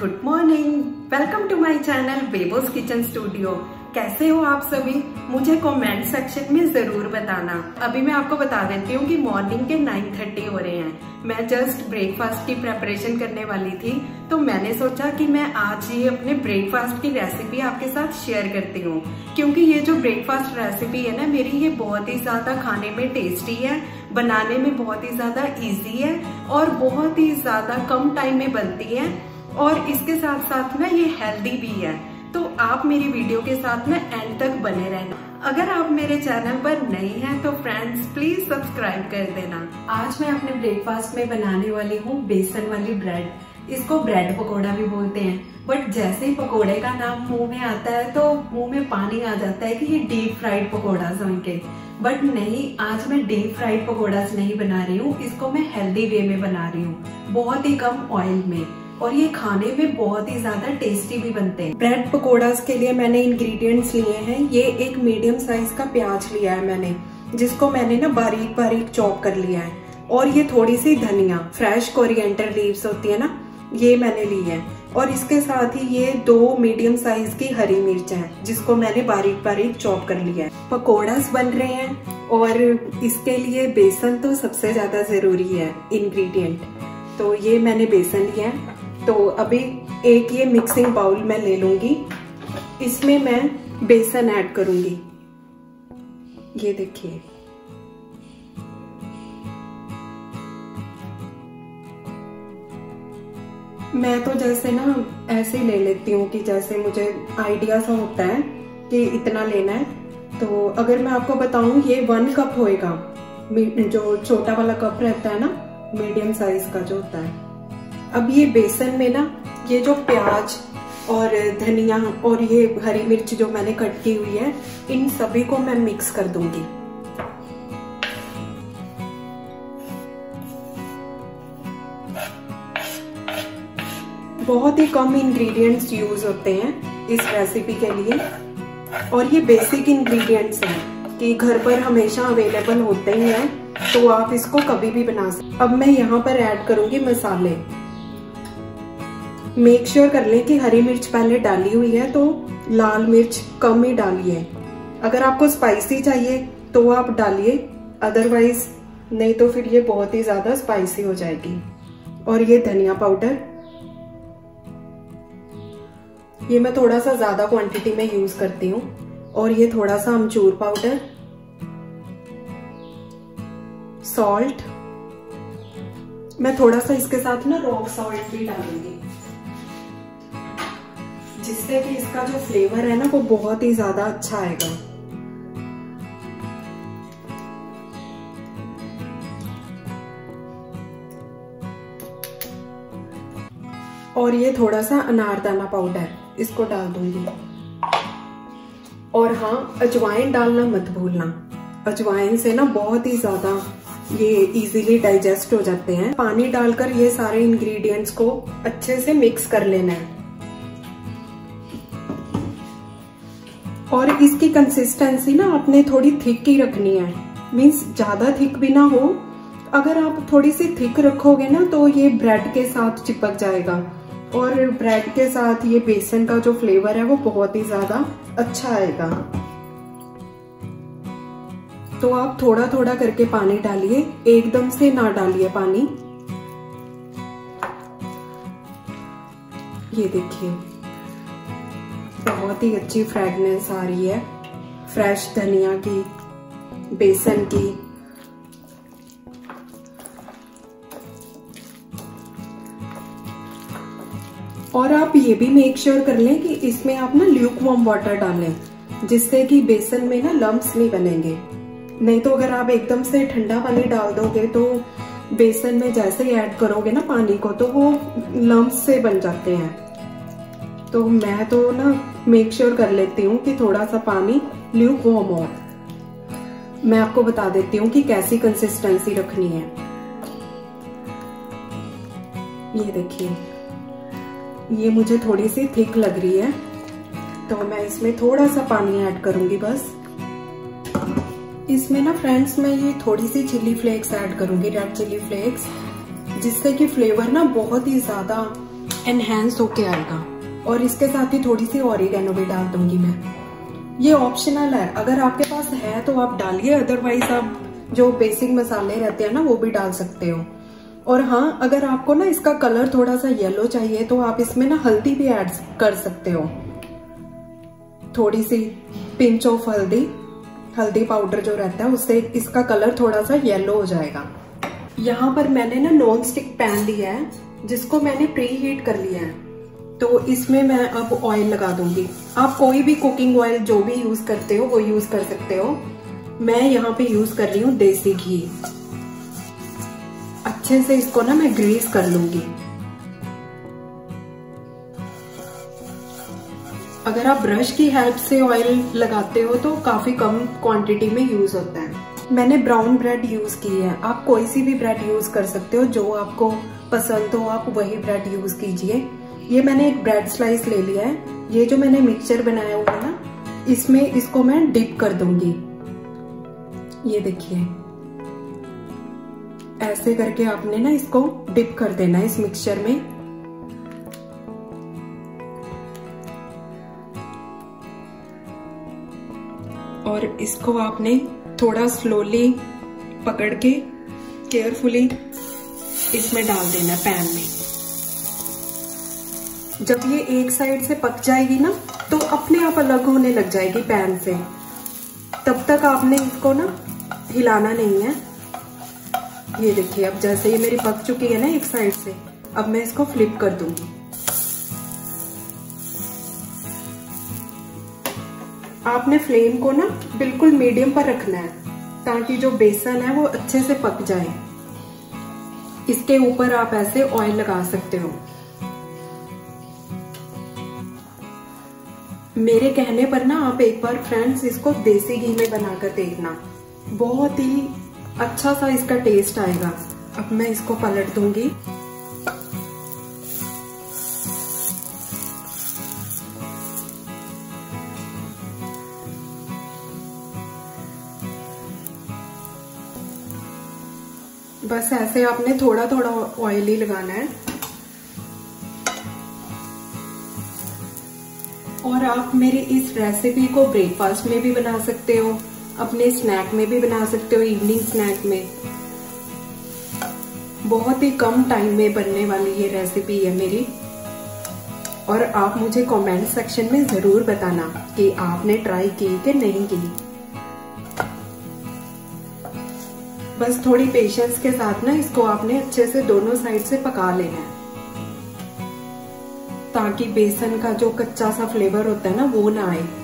Good morning, welcome to my channel Bebo's kitchen studio. कैसे हो आप सभी? मुझे कमेंट सेक्शन में जरूर बताना। अभी मैं आपको बता देती हूँ कि मॉर्निंग के 9:30 हो रहे हैं। मैं जस्ट ब्रेकफास्ट की प्रेपरेशन करने वाली थी, तो मैंने सोचा कि मैं आज ये अपने ब्रेकफास्ट की रेसिपी आपके साथ शेयर करती हूँ, क्योंकि ये जो ब्रेकफास्ट रेसिपी है ना मेरी, ये बहुत ही ज्यादा खाने में टेस्टी है, बनाने में बहुत ही ज्यादा इजी है और बहुत ही ज्यादा कम टाइम में बनती है और इसके साथ साथ ना ये हेल्दी भी है। तो आप मेरी वीडियो के साथ में एंड तक बने रहना। अगर आप मेरे चैनल पर नए हैं तो फ्रेंड्स प्लीज सब्सक्राइब कर देना। आज मैं अपने ब्रेकफास्ट में बनाने वाली हूँ बेसन वाली ब्रेड। इसको ब्रेड पकोड़ा भी बोलते हैं, बट जैसे ही पकोड़े का नाम मुंह में आता है तो मुंह में पानी आ जाता है कि ये डीप फ्राइड पकोड़ा सुन के। बट नहीं, आज मैं डीप फ्राइड पकोड़ा नहीं बना रही हूँ, इसको मैं हेल्दी वे में बना रही हूँ, बहुत ही कम ऑयल में, और ये खाने में बहुत ही ज्यादा टेस्टी भी बनते हैं। ब्रेड पकोड़ास के लिए मैंने इंग्रेडिएंट्स लिए हैं। ये एक मीडियम साइज का प्याज लिया है मैंने, जिसको मैंने ना बारीक बारीक चॉप कर लिया है, और ये थोड़ी सी धनिया, फ्रेश कोरिएंडर लीव्स होती है ना, ये मैंने ली है, और इसके साथ ही ये 2 मीडियम साइज की हरी मिर्च है, जिसको मैंने बारीक बारीक चॉप कर लिया है। पकोड़ास बन रहे हैं और इसके लिए बेसन तो सबसे ज्यादा जरूरी है इंग्रेडिएंट। तो ये मैंने बेसन लिया है। तो अभी एक ये मिक्सिंग बाउल मैं ले लूंगी, इसमें मैं बेसन ऐड करूंगी। ये देखिए, मैं तो जैसे ना ऐसे ले लेती हूँ कि जैसे मुझे आइडिया सा होता है कि इतना लेना है। तो अगर मैं आपको बताऊं, ये 1 कप होएगा, जो छोटा वाला कप रहता है ना, मीडियम साइज का जो होता है। अब ये बेसन में ना ये जो प्याज और धनिया और ये हरी मिर्च जो मैंने कट की हुई है, इन सभी को मैं मिक्स कर दूंगी। बहुत ही कम इंग्रेडिएंट्स यूज होते हैं इस रेसिपी के लिए, और ये बेसिक इंग्रेडिएंट्स हैं कि घर पर हमेशा अवेलेबल होते ही हैं, तो आप इसको कभी भी बना सकते। अब मैं यहाँ पर ऐड करूंगी मसाले। मेक श्योर कर लें कि हरी मिर्च पहले डाली हुई है, तो लाल मिर्च कम ही डालिए। अगर आपको स्पाइसी चाहिए तो आप डालिए, अदरवाइज नहीं तो फिर ये बहुत ही ज्यादा स्पाइसी हो जाएगी। और ये धनिया पाउडर, ये मैं थोड़ा सा ज्यादा क्वांटिटी में यूज करती हूँ। और ये थोड़ा सा अमचूर पाउडर, सॉल्ट, मैं थोड़ा सा इसके साथ ना रॉक सॉल्ट भी डालूंगी, जिससे कि इसका जो फ्लेवर है ना वो बहुत ही ज्यादा अच्छा आएगा। और ये थोड़ा सा अनारदाना पाउडर, इसको डाल दूंगी। और हाँ, अजवाइन डालना मत भूलना। अजवाइन से ना बहुत ही ज्यादा ये इजीली डाइजेस्ट हो जाते हैं। पानी डालकर ये सारे इंग्रेडिएंट्स को अच्छे से मिक्स कर लेना है। और इसकी कंसिस्टेंसी ना आपने थोड़ी थिक ही रखनी है, मीन्स ज्यादा थिक भी ना हो। अगर आप थोड़ी सी थिक रखोगे ना तो ये ब्रेड के साथ चिपक जाएगा, और ब्रेड के साथ ये बेसन का जो फ्लेवर है वो बहुत ही ज्यादा अच्छा आएगा। तो आप थोड़ा थोड़ा करके पानी डालिए, एकदम से ना डालिए पानी। ये देखिए, बहुत ही अच्छी फ्रेगनेंस आ रही है फ्रेश धनिया की, बेसन की। और आप ये भी मेक श्योर कर लें कि इसमें आप ना ल्यूक वार्म वाटर डालें, जिससे कि बेसन में ना लम्प्स नहीं बनेंगे। नहीं तो अगर आप एकदम से ठंडा पानी डाल दोगे तो बेसन में जैसे ही ऐड करोगे ना पानी को, तो वो लम्प्स से बन जाते हैं। तो मैं तो ना मेक श्योर कर लेती हूँ कि थोड़ा सा पानी ल्यूक वार्म हो। मैं आपको बता देती हूँ कि कैसी कंसिस्टेंसी रखनी है। ये देखिए, ये मुझे थोड़ी सी थिक लग रही है, तो मैं इसमें थोड़ा सा पानी ऐड करूंगी बस। इसमें ना फ्रेंड्स मैं ये थोड़ी सी चिली फ्लेक्स ऐड करूंगी, रेड चिली फ्लेक्स, जिससे कि फ्लेवर ना बहुत ही ज्यादा एनहेंस होके आएगा। और इसके साथ ही थोड़ी सी ऑरिगेनो भी डाल दूंगी मैं। ये ऑप्शनल है, अगर आपके पास है तो आप डालिए, अदरवाइज आप जो बेसिक मसाले रहते हैं ना वो भी डाल सकते हो। और हाँ, अगर आपको ना इसका कलर थोड़ा सा येलो चाहिए तो आप इसमें ना हल्दी भी ऐड कर सकते हो, थोड़ी सी पिंच ऑफ हल्दी पाउडर जो रहता है उससे इसका कलर थोड़ा सा येलो हो जाएगा। यहाँ पर मैंने ना नॉन स्टिक पैन लिया है जिसको मैंने प्री हीट कर लिया है, तो इसमें मैं अब ऑयल लगा दूंगी। आप कोई भी कुकिंग ऑयल जो भी यूज करते हो वो यूज कर सकते हो। मैं यहाँ पे यूज कर रही हूँ देसी घी। अच्छे से इसको ना मैं ग्रीस कर लूंगी। अगर आप ब्रश की हेल्प से ऑयल लगाते हो तो काफी कम क्वांटिटी में यूज होता है। मैंने ब्राउन ब्रेड यूज की है, आप कोई सी भी ब्रेड यूज कर सकते हो, जो आपको पसंद हो आप वही ब्रेड यूज कीजिए। ये मैंने एक ब्रेड स्लाइस ले लिया है। ये जो मैंने मिक्सचर बनाया हुआ है ना, इसमें इसको मैं डिप कर दूंगी। ये देखिए, ऐसे करके आपने ना इसको डिप कर देना है इस मिक्सचर में। और इसको आपने थोड़ा स्लोली पकड़ के केयरफुली इसमें डाल देना पैन में। जब ये एक साइड से पक जाएगी ना तो अपने आप अलग होने लग जाएगी पैन से, तब तक आपने इसको ना हिलाना नहीं है। ये देखिए, अब जैसे ये मेरी पक चुकी है ना एक साइड से, अब मैं इसको फ्लिप कर दूंगी। आपने फ्लेम को ना बिल्कुल मीडियम पर रखना है ताकि जो बेसन है वो अच्छे से पक जाए। इसके ऊपर आप ऐसे ऑयल लगा सकते हो। मेरे कहने पर ना आप एक बार फ्रेंड्स इसको देसी घी में बनाकर देखना, बहुत ही अच्छा सा इसका टेस्ट आएगा। अब मैं इसको पलट दूंगी। बस ऐसे आपने थोड़ा थोड़ा ऑयल ही लगाना है। और आप मेरी इस रेसिपी को ब्रेकफास्ट में भी बना सकते हो, अपने स्नैक में भी बना सकते हो, इवनिंग स्नैक में। बहुत ही कम टाइम में बनने वाली ये रेसिपी है मेरी। और आप मुझे कमेंट सेक्शन में जरूर बताना कि आपने ट्राई की कि नहीं की। बस थोड़ी पेशेंस के साथ ना इसको आपने अच्छे से दोनों साइड से पका लेना है ताकि बेसन का जो कच्चा सा फ्लेवर होता है ना वो ना आए।